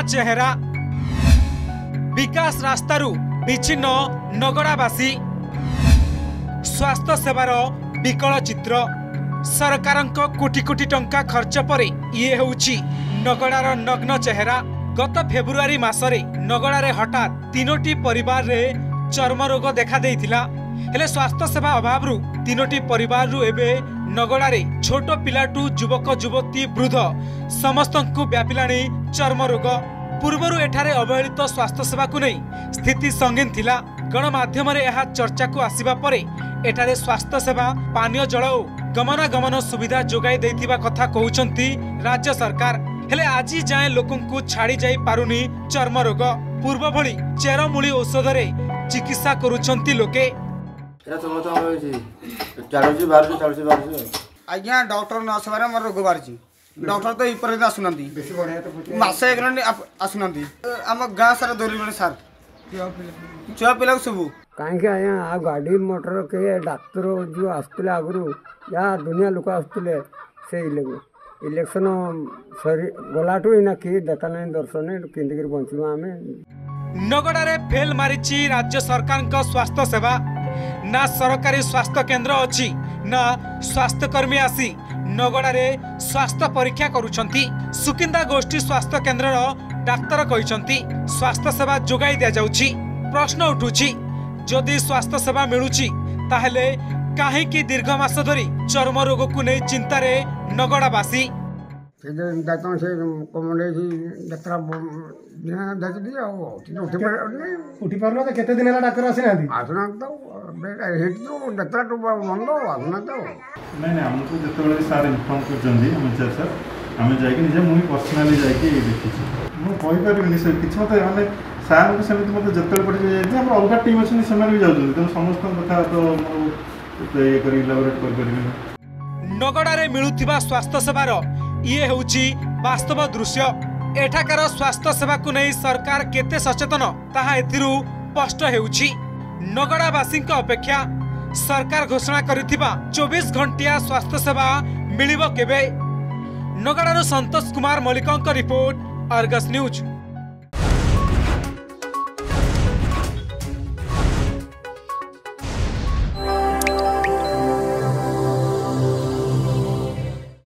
चेहरा विकास रास्तारू विच्छिन्न नगड़ावासी स्वास्थ्य सेवार विकल चित्र सरकारंको कोटी कोटी टंका खर्च पर ये होउची नगड़ार नग्न चेहरा। गत फेब्रुआरी मासरे नगड़ारे हठात 3टी परिवार रे चर्म रोग देखा देइथिला। हेले स्वास्थ्य सेवा अभाव रु 3टी परिवार रु एबे नगड़ारे छोट पिलाटू युवक युवती वृद्ध समस्तंकु व्यापिलाणी चर्म रोग। पूर्वरु एठारे अवहेलित स्वास्थ्य सेवा को नहीं स्थिति संगीन थिला। गणमाध्यम रे यह चर्चा को आसीबा परे एठारे स्वास्थ्य सेवा पानीय जल और गमनागमन सुविधा जोगाई देथिबा कथा कहउचंती राज्य सरकार। हेले आज जाए लोकंकु छाड़ी जाई पारुनी चर्म रोग। पूर्व भली चेरमूली औषध रे चिकित्सा करूछंती लोके। आज्ञा डॉक्टर न आसबार मोर रोग बाहरी डॉक्टर तो इपर आसुनांती मासे आसुना आम गाँ सारा धरले सार छुआ पिला सब कहीं आज्ञा गाड़ी मोटर के डाक्तर जो आसते आगु या दुनिया लोक आसते से इलेक्शन सरी गलाठू इना किए देखा ना दर्शन केन्द्र बचू आम नगड़ारे फेल मारिची राज्य सरकार का स्वास्थ्य सेवा। ना सरकारी स्वास्थ्य केंद्र अच्छी ना स्वास्थ्यकर्मी आसी नगड़ारे स्वास्थ्य परीक्षा करुछंती। सुकिंदा गोष्ठी स्वास्थ्य केंद्र डाक्तर कहिसंती स्वास्थ्य सेवा जोगाई दिया जाउची। प्रश्न उठुची जदि स्वास्थ्य सेवा मिलुची ताहेले काहे कि दीर्घ मास धरी चर्म रोग को नहीं चिंतारे नगड़ावासी उठी पारना तो केते दिन है डाक्टर आसी नांती आसुना तो डाक्तर तो मंद आसुना तो नहीं हमको जिते सार इनफर्म कर सर आम जाकि मुझे पर्सनाली जाकि देखी मुझे सर कि मतलब सार को सेमती मतलब जिते पड़े अलग टीम अच्छे से भी जाऊँ तेनाली समस्त कथा तो ये इलाबोरेट कर नगड़ारे मिलुथिबा स्वास्थ्य सेवार ये होउची वास्तव दृश्य। एठाकार स्वास्थ्य सेवा को नहीं सरकार केते सचेतन ताहा एथिरु स्पष्ट हेउची। नगड़ावासी अपेक्षा सरकार घोषणा करिथिबा 24 घंटिया स्वास्थ्य सेवा मिलिबो केबे। नगड़ारू संतोष कुमार मल्लिकଙ୍କ रिपोर्ट अर्गस न्यूज।